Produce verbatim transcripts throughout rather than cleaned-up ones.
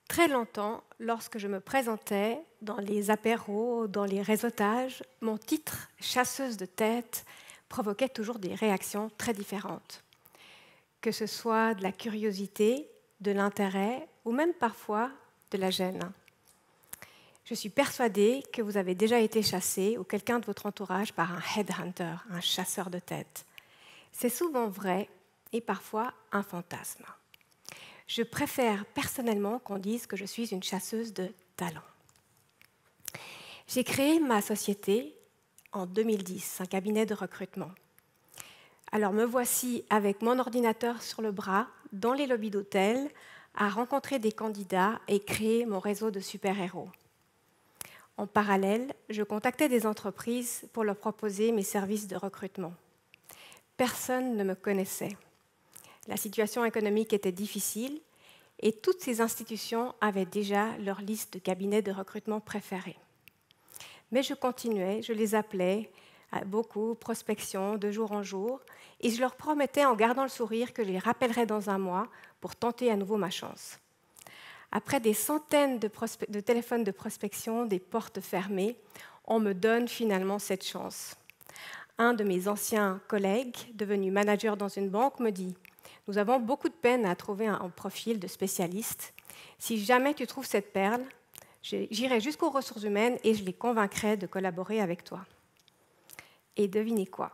Très longtemps, lorsque je me présentais dans les apéros, dans les réseautages, mon titre, chasseuse de tête, provoquait toujours des réactions très différentes. Que ce soit de la curiosité, de l'intérêt ou même parfois de la gêne. Je suis persuadée que vous avez déjà été chassé ou quelqu'un de votre entourage par un headhunter, un chasseur de tête. C'est souvent vrai et parfois un fantasme. Je préfère personnellement qu'on dise que je suis une chasseuse de talent. J'ai créé ma société en deux mille dix, un cabinet de recrutement. Alors me voici avec mon ordinateur sur le bras, dans les lobbies d'hôtels, à rencontrer des candidats et créer mon réseau de super-héros. En parallèle, je contactais des entreprises pour leur proposer mes services de recrutement. Personne ne me connaissait. La situation économique était difficile et toutes ces institutions avaient déjà leur liste de cabinets de recrutement préférés. Mais je continuais, je les appelais, beaucoup, prospection, de jour en jour, et je leur promettais en gardant le sourire que je les rappellerais dans un mois pour tenter à nouveau ma chance. Après des centaines de, de téléphones de prospection, des portes fermées, on me donne finalement cette chance. Un de mes anciens collègues, devenu manager dans une banque, me dit « Nous avons beaucoup de peine à trouver un profil de spécialiste. Si jamais tu trouves cette perle, j'irai jusqu'aux ressources humaines et je les convaincrai de collaborer avec toi. » Et devinez quoi?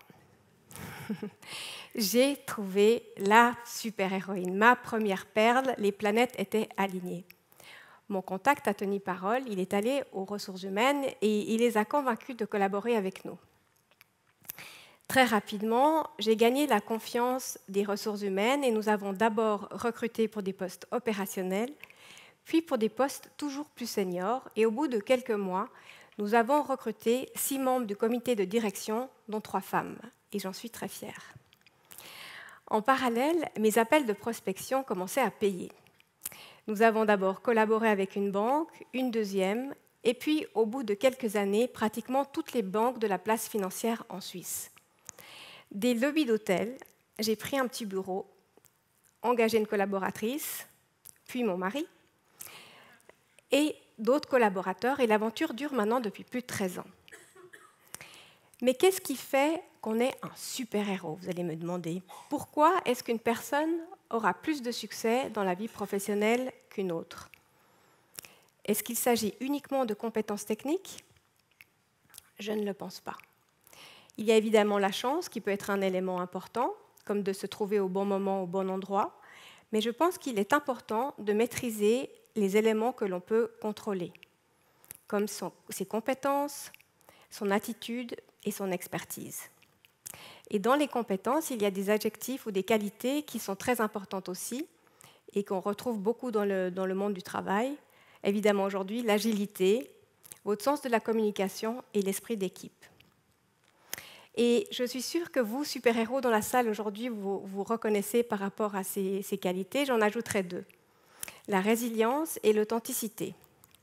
J'ai trouvé la super-héroïne, ma première perle, les planètes étaient alignées. Mon contact a tenu parole, il est allé aux ressources humaines et il les a convaincus de collaborer avec nous. Très rapidement, j'ai gagné la confiance des ressources humaines et nous avons d'abord recruté pour des postes opérationnels, puis pour des postes toujours plus seniors. Et au bout de quelques mois, nous avons recruté six membres du comité de direction, dont trois femmes. Et j'en suis très fière. En parallèle, mes appels de prospection commençaient à payer. Nous avons d'abord collaboré avec une banque, une deuxième, et puis au bout de quelques années, pratiquement toutes les banques de la place financière en Suisse. Des lobbies d'hôtel, j'ai pris un petit bureau, engagé une collaboratrice, puis mon mari, et d'autres collaborateurs, et l'aventure dure maintenant depuis plus de treize ans. Mais qu'est-ce qui fait qu'on est un super-héros, vous allez me demander? Pourquoi est-ce qu'une personne aura plus de succès dans la vie professionnelle qu'une autre? Est-ce qu'il s'agit uniquement de compétences techniques? Je ne le pense pas. Il y a évidemment la chance, qui peut être un élément important, comme de se trouver au bon moment, au bon endroit, mais je pense qu'il est important de maîtriser les éléments que l'on peut contrôler, comme son, ses compétences, son attitude et son expertise. Et dans les compétences, il y a des adjectifs ou des qualités qui sont très importantes aussi et qu'on retrouve beaucoup dans le, dans le monde du travail. Évidemment aujourd'hui, l'agilité, votre sens de la communication et l'esprit d'équipe. Et je suis sûre que vous, super-héros dans la salle aujourd'hui, vous vous reconnaissez par rapport à ces, ces qualités. J'en ajouterai deux. La résilience et l'authenticité.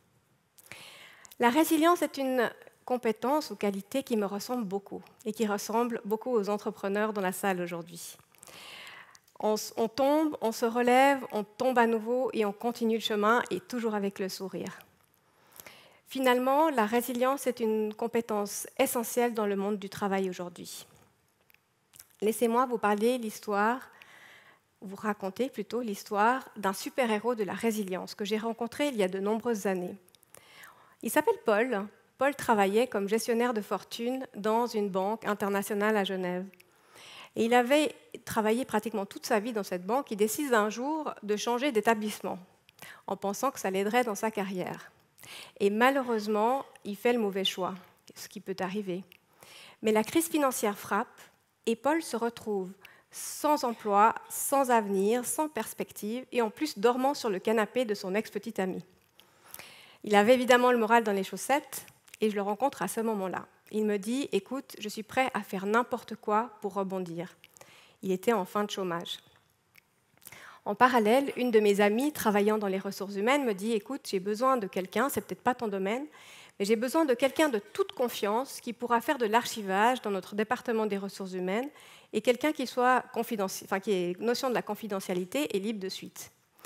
La résilience est une compétence ou qualité qui me ressemble beaucoup et qui ressemble beaucoup aux entrepreneurs dans la salle aujourd'hui. On, on tombe, on se relève, on tombe à nouveau et on continue le chemin et toujours avec le sourire. Finalement, la résilience est une compétence essentielle dans le monde du travail aujourd'hui. Laissez-moi vous parler l'histoire, vous raconter plutôt l'histoire d'un super-héros de la résilience que j'ai rencontré il y a de nombreuses années. Il s'appelle Paul. Paul travaillait comme gestionnaire de fortune dans une banque internationale à Genève. Et il avait travaillé pratiquement toute sa vie dans cette banque. Il décide un jour de changer d'établissement en pensant que ça l'aiderait dans sa carrière. Et malheureusement, il fait le mauvais choix, ce qui peut arriver. Mais la crise financière frappe et Paul se retrouve sans emploi, sans avenir, sans perspective et en plus dormant sur le canapé de son ex-petite amie. Il avait évidemment le moral dans les chaussettes et je le rencontre à ce moment-là. Il me dit « Écoute, je suis prêt à faire n'importe quoi pour rebondir ». Il était en fin de chômage. En parallèle, une de mes amies travaillant dans les ressources humaines me dit « Écoute, j'ai besoin de quelqu'un, c'est peut-être pas ton domaine, mais j'ai besoin de quelqu'un de toute confiance qui pourra faire de l'archivage dans notre département des ressources humaines et quelqu'un qui soit confidentiel, enfin, qui ait notion de la confidentialité et libre de suite. »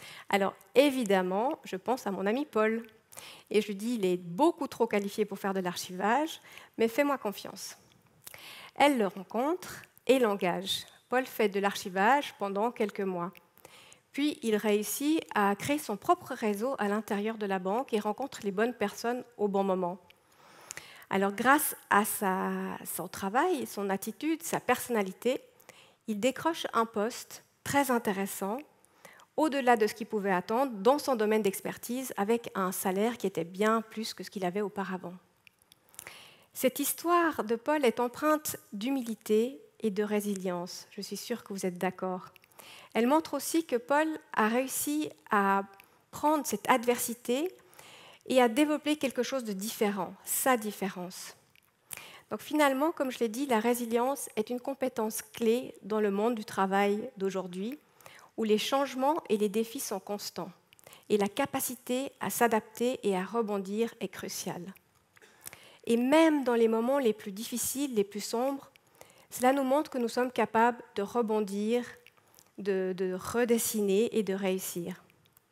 Alors évidemment, je pense à mon ami Paul. Et je lui dis, il est beaucoup trop qualifié pour faire de l'archivage, mais fais-moi confiance. Elle le rencontre et l'engage. Paul fait de l'archivage pendant quelques mois. Puis il réussit à créer son propre réseau à l'intérieur de la banque et rencontre les bonnes personnes au bon moment. Alors grâce à sa, son travail, son attitude, sa personnalité, il décroche un poste très intéressant, au-delà de ce qu'il pouvait attendre dans son domaine d'expertise, avec un salaire qui était bien plus que ce qu'il avait auparavant. Cette histoire de Paul est empreinte d'humilité et de résilience. Je suis sûre que vous êtes d'accord. Elle montre aussi que Paul a réussi à prendre cette adversité et à développer quelque chose de différent, sa différence. Donc finalement, comme je l'ai dit, la résilience est une compétence clé dans le monde du travail d'aujourd'hui, où les changements et les défis sont constants. Et la capacité à s'adapter et à rebondir est cruciale. Et même dans les moments les plus difficiles, les plus sombres, cela nous montre que nous sommes capables de rebondir, de, de redessiner et de réussir.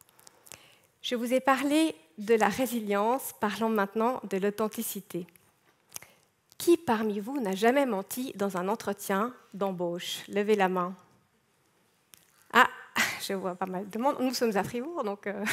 Je vous ai parlé de la résilience, parlons maintenant de l'authenticité. Qui parmi vous n'a jamais menti dans un entretien d'embauche? Levez la main. Ah, je vois pas mal de monde. Nous sommes à Fribourg, donc euh...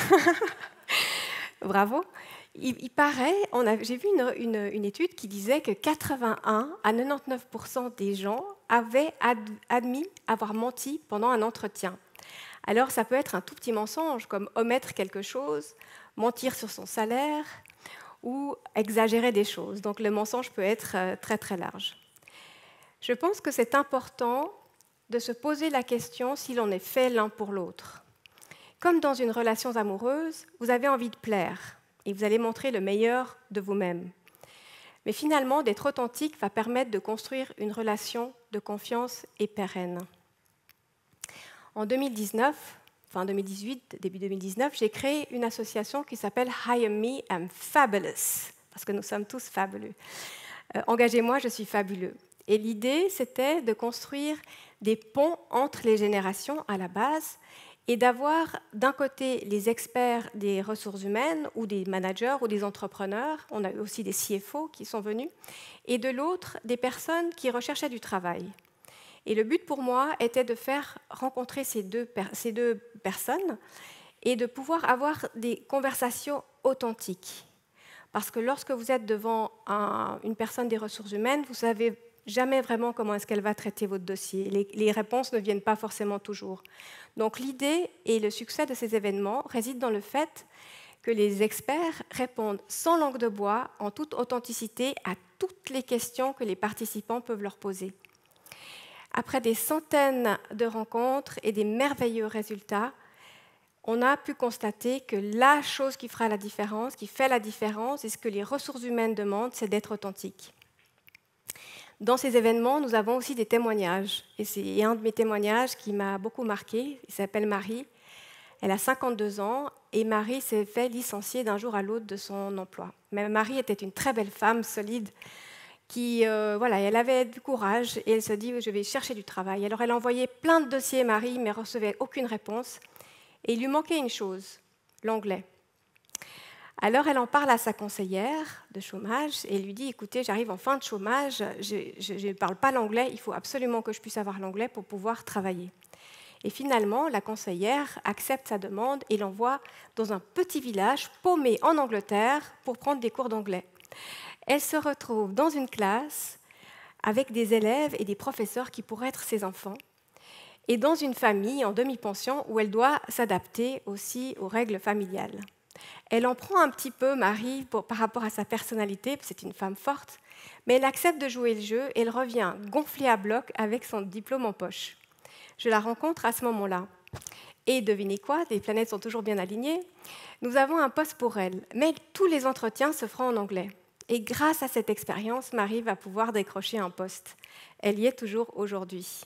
bravo. Il, il paraît, on a, j'ai vu une, une, une étude qui disait que quatre-vingt-un à quatre-vingt-dix-neuf pour cent des gens avaient ad, admis avoir menti pendant un entretien. Alors ça peut être un tout petit mensonge, comme omettre quelque chose, mentir sur son salaire ou exagérer des choses. Donc le mensonge peut être très très large. Je pense que c'est important de se poser la question si l'on est fait l'un pour l'autre. Comme dans une relation amoureuse, vous avez envie de plaire et vous allez montrer le meilleur de vous-même. Mais finalement, d'être authentique va permettre de construire une relation de confiance et pérenne. En deux mille dix-neuf, fin deux mille dix-huit, début deux mille dix-neuf, j'ai créé une association qui s'appelle Hire Me, I'm Fabulous, parce que nous sommes tous fabuleux. Euh, Engagez-moi, je suis fabuleux. Et l'idée, c'était de construire des ponts entre les générations à la base et d'avoir d'un côté les experts des ressources humaines ou des managers ou des entrepreneurs, on a aussi des C F O qui sont venus, et de l'autre des personnes qui recherchaient du travail. Et le but pour moi était de faire rencontrer ces deux, ces deux personnes et de pouvoir avoir des conversations authentiques. Parce que lorsque vous êtes devant un, une personne des ressources humaines, vous savez jamais vraiment comment est-ce qu'elle va traiter votre dossier. Les, les réponses ne viennent pas forcément toujours. Donc l'idée et le succès de ces événements résident dans le fait que les experts répondent sans langue de bois, en toute authenticité, à toutes les questions que les participants peuvent leur poser. Après des centaines de rencontres et des merveilleux résultats, on a pu constater que la chose qui fera la différence, qui fait la différence, et ce que les ressources humaines demandent, c'est d'être authentique. Dans ces événements, nous avons aussi des témoignages. Et c'est un de mes témoignages qui m'a beaucoup marqué. Il s'appelle Marie. Elle a cinquante-deux ans et Marie s'est fait licencier d'un jour à l'autre de son emploi. Mais Marie était une très belle femme, solide, qui, euh, voilà, elle avait du courage et elle se dit « je vais chercher du travail ». Alors elle envoyait plein de dossiers à Marie, mais recevait aucune réponse. Et il lui manquait une chose, l'anglais. Alors elle en parle à sa conseillère de chômage et lui dit « écoutez, j'arrive en fin de chômage, je ne parle pas l'anglais, il faut absolument que je puisse avoir l'anglais pour pouvoir travailler ». Et finalement, la conseillère accepte sa demande et l'envoie dans un petit village paumé en Angleterre pour prendre des cours d'anglais. Elle se retrouve dans une classe avec des élèves et des professeurs qui pourraient être ses enfants et dans une famille en demi-pension où elle doit s'adapter aussi aux règles familiales. Elle en prend un petit peu, Marie, pour, par rapport à sa personnalité, c'est une femme forte, mais elle accepte de jouer le jeu et elle revient gonflée à bloc avec son diplôme en poche. Je la rencontre à ce moment-là. Et devinez quoi, les planètes sont toujours bien alignées, nous avons un poste pour elle, mais tous les entretiens se feront en anglais. Et grâce à cette expérience, Marie va pouvoir décrocher un poste. Elle y est toujours aujourd'hui.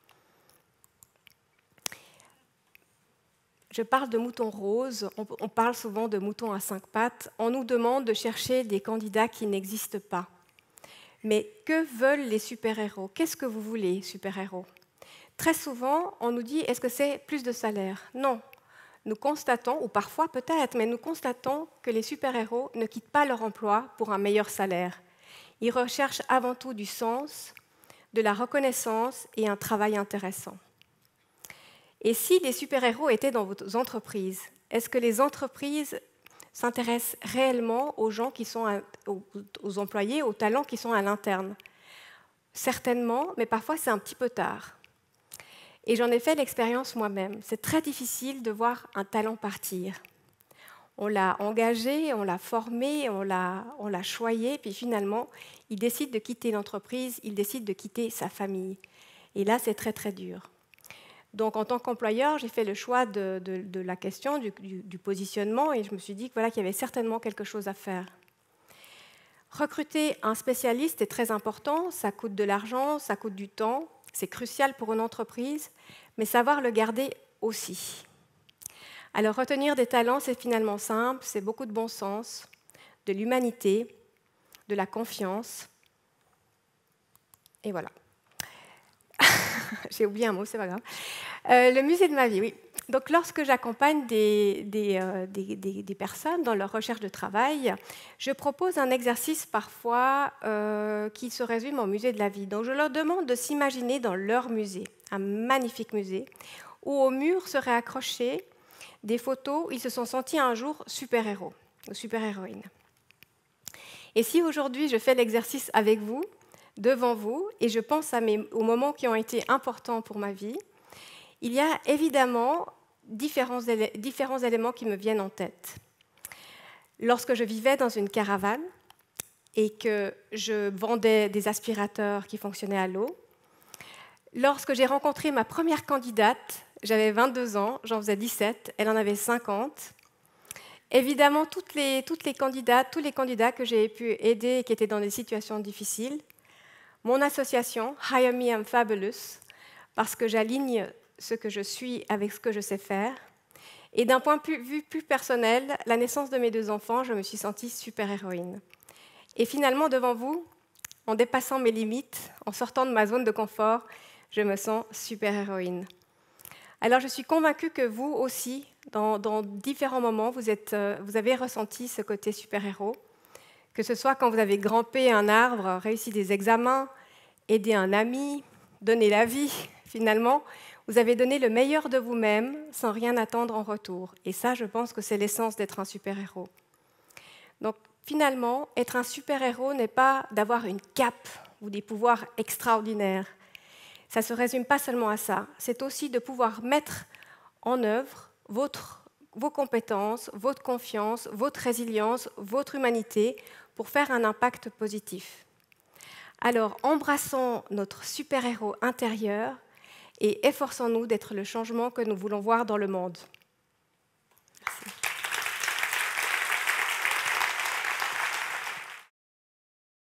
Je parle de moutons roses, on parle souvent de moutons à cinq pattes. On nous demande de chercher des candidats qui n'existent pas. Mais que veulent les super-héros? Qu'est-ce que vous voulez, super-héros? Très souvent, on nous dit, est-ce que c'est plus de salaire? Non. nous constatons, ou parfois peut-être, mais nous constatons que les super-héros ne quittent pas leur emploi pour un meilleur salaire. Ils recherchent avant tout du sens, de la reconnaissance et un travail intéressant. Et si les super-héros étaient dans vos entreprises, est-ce que les entreprises s'intéressent réellement aux gens qui sont à, aux, aux employés, aux talents qui sont à l'interne? Certainement, mais parfois c'est un petit peu tard. Et j'en ai fait l'expérience moi-même. C'est très difficile de voir un talent partir. On l'a engagé, on l'a formé, on l'a, on l'a choyé, puis finalement, il décide de quitter l'entreprise, il décide de quitter sa famille. Et là, c'est très, très dur. Donc, en tant qu'employeur, j'ai fait le choix de, de, de la question, du, du, du positionnement, et je me suis dit que voilà, qu'il y avait certainement quelque chose à faire. Recruter un spécialiste est très important, ça coûte de l'argent, ça coûte du temps, c'est crucial pour une entreprise, mais savoir le garder aussi. Alors, retenir des talents, c'est finalement simple, c'est beaucoup de bon sens, de l'humanité, de la confiance, et voilà. J'ai oublié un mot, c'est pas grave. Euh, le musée de ma vie, oui. Donc, lorsque j'accompagne des, des, euh, des, des, des personnes dans leur recherche de travail, je propose un exercice parfois euh, qui se résume au musée de la vie. Donc, je leur demande de s'imaginer dans leur musée, un magnifique musée, où au mur seraient accrochées des photos où ils se sont sentis un jour super-héros ou super-héroïnes. Et si aujourd'hui je fais l'exercice avec vous, devant vous, et je pense à mes, aux moments qui ont été importants pour ma vie, il y a évidemment différents, élé- différents éléments qui me viennent en tête. Lorsque je vivais dans une caravane et que je vendais des aspirateurs qui fonctionnaient à l'eau, lorsque j'ai rencontré ma première candidate, j'avais vingt-deux ans, j'en faisais dix-sept, elle en avait cinquante. Évidemment, toutes les, toutes les candidates, tous les candidats que j'ai pu aider et qui étaient dans des situations difficiles, mon association, Hire Me, I'm Fabulous, parce que j'aligne ce que je suis avec ce que je sais faire. Et d'un point de vue plus personnel, la naissance de mes deux enfants, je me suis sentie super-héroïne. Et finalement, devant vous, en dépassant mes limites, en sortant de ma zone de confort, je me sens super-héroïne. Alors, je suis convaincue que vous aussi, dans, dans différents moments, vous, êtes, euh, vous avez ressenti ce côté super-héros, que ce soit quand vous avez grimpé un arbre, réussi des examens, aidé un ami, donné la vie, finalement, vous avez donné le meilleur de vous-même sans rien attendre en retour. Et ça, je pense que c'est l'essence d'être un super-héros. Donc, finalement, être un super-héros n'est pas d'avoir une cape ou des pouvoirs extraordinaires. Ça ne se résume pas seulement à ça. C'est aussi de pouvoir mettre en œuvre votre, vos compétences, votre confiance, votre résilience, votre humanité pour faire un impact positif. Alors, embrassons notre super-héros intérieur et efforçons-nous d'être le changement que nous voulons voir dans le monde.